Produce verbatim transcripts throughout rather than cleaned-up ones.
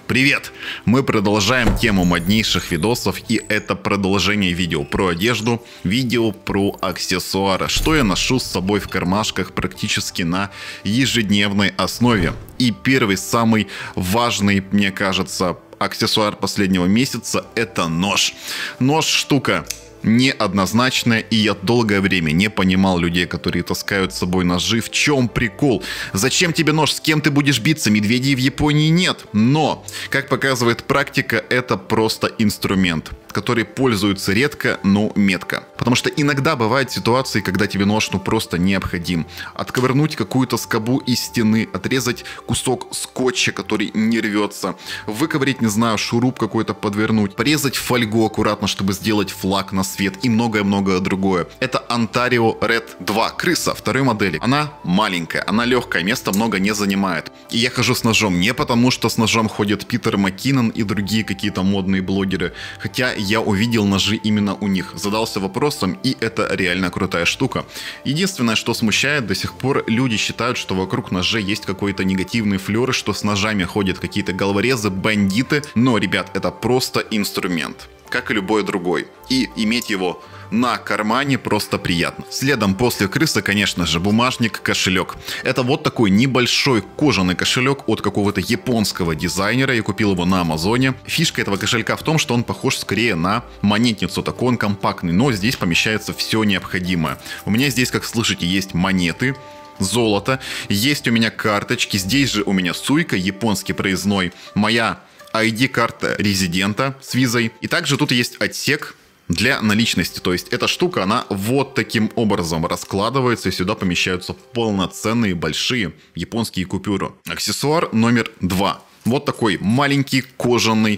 Привет! Мы продолжаем тему моднейших видосов, и это продолжение видео про одежду, видео про аксессуары, что я ношу с собой в кармашках практически на ежедневной основе. И первый, самый важный, мне кажется, аксессуар последнего месяца — это нож. Нож штука неоднозначная, и я долгое время не понимал людей, которые таскают с собой ножи. В чем прикол? Зачем тебе нож? С кем ты будешь биться? Медведей в Японии нет. Но, как показывает практика, это просто инструмент, который пользуется редко, но метко. Потому что иногда бывают ситуации, когда тебе нож ну просто необходим. Отковырнуть какую-то скобу из стены, отрезать кусок скотча, который не рвется, выковырять, не знаю, шуруп какой-то подвернуть, порезать фольгу аккуратно, чтобы сделать флаг на свет и многое-многое другое. Это Ontario Red два, крыса второй модели. Она маленькая, она легкая, места много не занимает. И я хожу с ножом не потому, что с ножом ходят Питер Маккинон и другие какие-то модные блогеры, хотя я увидел ножи именно у них, задался вопросом, и это реально крутая штука. Единственное, что смущает, до сих пор люди считают, что вокруг ножей есть какой-то негативный флер, что с ножами ходят какие-то головорезы, бандиты, но, ребят, это просто инструмент, как и любой другой, и иметь его на кармане просто приятно. Следом после крысы, конечно же, бумажник, кошелек. Это вот такой небольшой кожаный кошелек от какого-то японского дизайнера. Я купил его на Амазоне. Фишка этого кошелька в том, что он похож скорее на монетницу. Такой он компактный, но здесь помещается все необходимое. У меня здесь, как слышите, есть монеты, золото, есть у меня карточки. Здесь же у меня суйка, японский проездной, моя ай ди-карта резидента с визой. И также тут есть отсек для наличности, то есть эта штука, она вот таким образом раскладывается, и сюда помещаются полноценные большие японские купюры. Аксессуар номер два. Вот такой маленький кожаный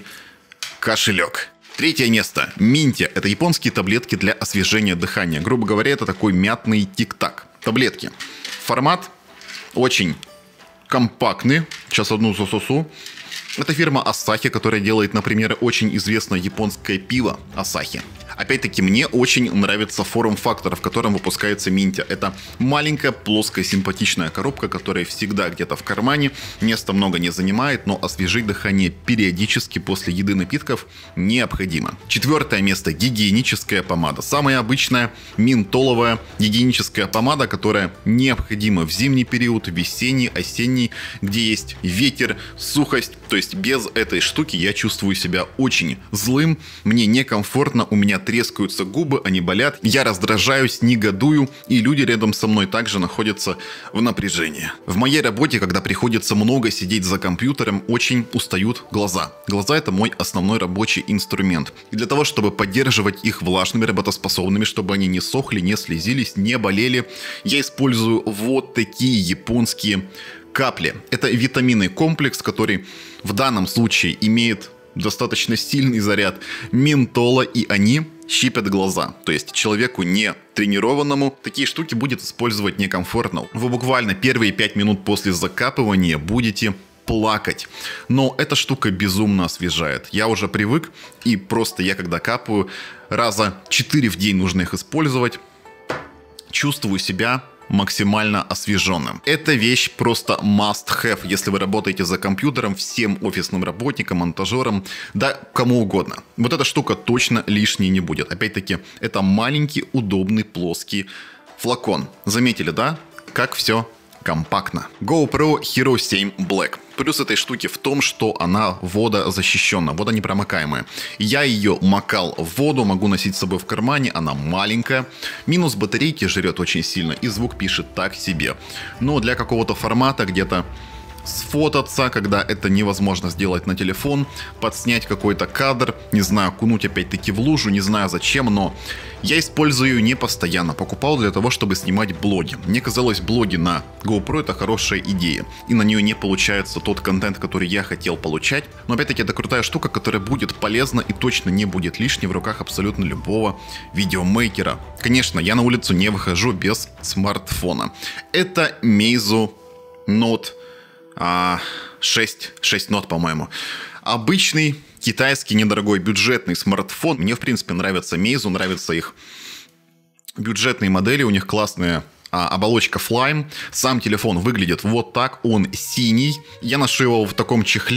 кошелек. Третье место. Минтя. Это японские таблетки для освежения дыхания. Грубо говоря, это такой мятный тик-так. Таблетки. Формат очень компактный. Сейчас одну засосу. Это фирма Asahi, которая делает, например, очень известное японское пиво Asahi. Опять-таки, мне очень нравится форм-фактор, в котором выпускается Минтя. Это маленькая, плоская, симпатичная коробка, которая всегда где-то в кармане, места много не занимает, но освежить дыхание периодически после еды, напитков необходимо. Четвертое место. Гигиеническая помада. Самая обычная ментоловая гигиеническая помада, которая необходима в зимний период, весенний, осенний, где есть ветер, сухость. То есть без этой штуки я чувствую себя очень злым, мне некомфортно, у меня трескаются губы, они болят, я раздражаюсь, негодую, и люди рядом со мной также находятся в напряжении. В моей работе, когда приходится много сидеть за компьютером, очень устают глаза. Глаза — это мой основной рабочий инструмент. И для того, чтобы поддерживать их влажными, работоспособными, чтобы они не сохли, не слезились, не болели, я использую вот такие японские капли. Это витаминный комплекс, который в данном случае имеет достаточно сильный заряд ментола, и они щипят глаза. То есть человеку не тренированному такие штуки будет использовать некомфортно. Вы буквально первые пять минут после закапывания будете плакать. Но эта штука безумно освежает. Я уже привык, и просто я когда капаю, раза четыре в день нужно их использовать, чувствую себя максимально освеженным. Эта вещь просто must have, если вы работаете за компьютером, всем офисным работникам, монтажерам, да кому угодно. Вот эта штука точно лишней не будет. Опять-таки, это маленький, удобный, плоский флакон. Заметили, да? Как все компактно. GoPro Hero семь Black. Плюс этой штуки в том, что она водозащищенная, водонепромокаемая. Я ее макал в воду, могу носить с собой в кармане, она маленькая. Минус батарейки, жрет очень сильно, и звук пишет так себе. Но для какого-то формата где-то сфотаться, когда это невозможно сделать на телефон, подснять какой-то кадр, не знаю, окунуть опять-таки в лужу, не знаю зачем, но я использую ее не постоянно, покупал для того, чтобы снимать блоги. Мне казалось, блоги на GoPro — это хорошая идея, и на нее не получается тот контент, который я хотел получать, но опять-таки это крутая штука, которая будет полезна и точно не будет лишней в руках абсолютно любого видеомейкера. Конечно, я на улицу не выхожу без смартфона. Это Meizu Note шесть, шесть Note, по-моему. Обычный китайский недорогой бюджетный смартфон. Мне, в принципе, нравится Meizu, нравятся их бюджетные модели, у них классная а, оболочка Flyme. Сам телефон выглядит вот так, он синий. Я ношу его в таком чехле,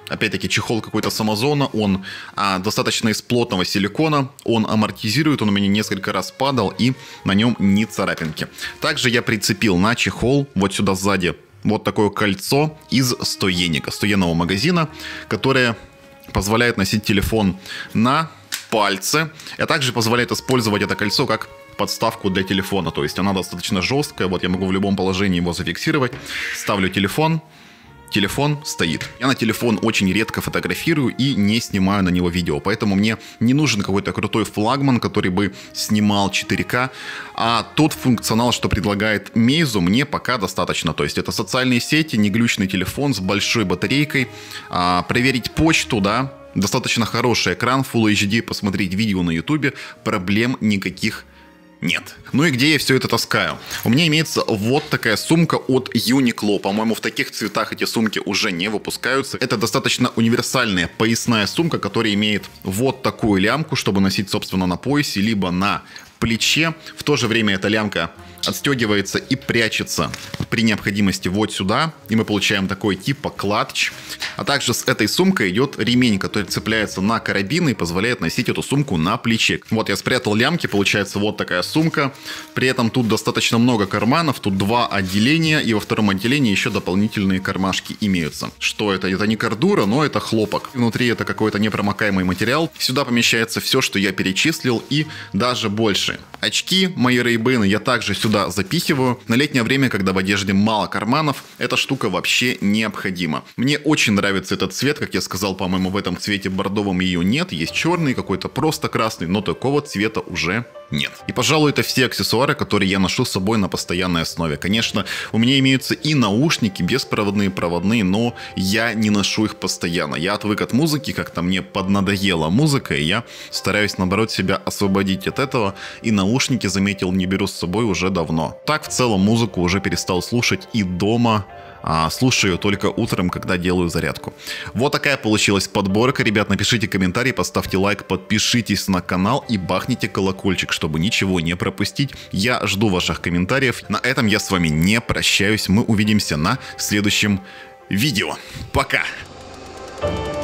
Опять-таки чехол какой-то с Амазона, он а, достаточно из плотного силикона, он амортизирует, он у меня несколько раз падал и на нем ни царапинки. Также я прицепил на чехол вот сюда сзади вот такое кольцо из стоеника, стоенного магазина, которое позволяет носить телефон на пальце, а также позволяет использовать это кольцо как подставку для телефона, то есть она достаточно жесткая, вот я могу в любом положении его зафиксировать, ставлю телефон, телефон стоит. Я на телефон очень редко фотографирую и не снимаю на него видео, поэтому мне не нужен какой-то крутой флагман, который бы снимал четыре ка, а тот функционал, что предлагает Meizu, мне пока достаточно. То есть это социальные сети, неглючный телефон с большой батарейкой, а, проверить почту, да, достаточно хороший экран, Full эйч ди, посмотреть видео на YouTube, проблем никаких нет. Ну и где я все это таскаю? У меня имеется вот такая сумка от Uniqlo. По-моему, в таких цветах эти сумки уже не выпускаются. Это достаточно универсальная поясная сумка, которая имеет вот такую лямку, чтобы носить, собственно, на поясе, либо на плече. В то же время эта лямка отстегивается и прячется при необходимости вот сюда. И мы получаем такой типа клатч. А также с этой сумкой идет ремень, который цепляется на карабин и позволяет носить эту сумку на плече. Вот я спрятал лямки, получается вот такая сумка. При этом тут достаточно много карманов, тут два отделения, и во втором отделении еще дополнительные кармашки имеются. Что это? Это не кордура, но это хлопок. Внутри это какой-то непромокаемый материал. Сюда помещается все, что я перечислил, и даже больше. Очки, мои Ray-Ban я также сюда запихиваю. На летнее время, когда в одежде мало карманов, эта штука вообще необходима. Мне очень нравится этот цвет, как я сказал, по-моему, в этом цвете бордовом ее нет. Есть черный, какой-то просто красный, но такого цвета уже нет. И, пожалуй, это все аксессуары, которые я ношу с собой на постоянной основе. Конечно, у меня имеются и наушники, беспроводные, проводные, но я не ношу их постоянно. Я отвык от музыки, как-то мне поднадоела музыка, и я стараюсь, наоборот, себя освободить от этого. И наушники, заметил, не беру с собой уже давно. Так, в целом, музыку уже перестал слушать и дома. А слушаю только утром, когда делаю зарядку. Вот такая получилась подборка. Ребят, напишите комментарий, поставьте лайк, подпишитесь на канал и бахните колокольчик, чтобы ничего не пропустить. Я жду ваших комментариев. На этом я с вами не прощаюсь. Мы увидимся на следующем видео. Пока!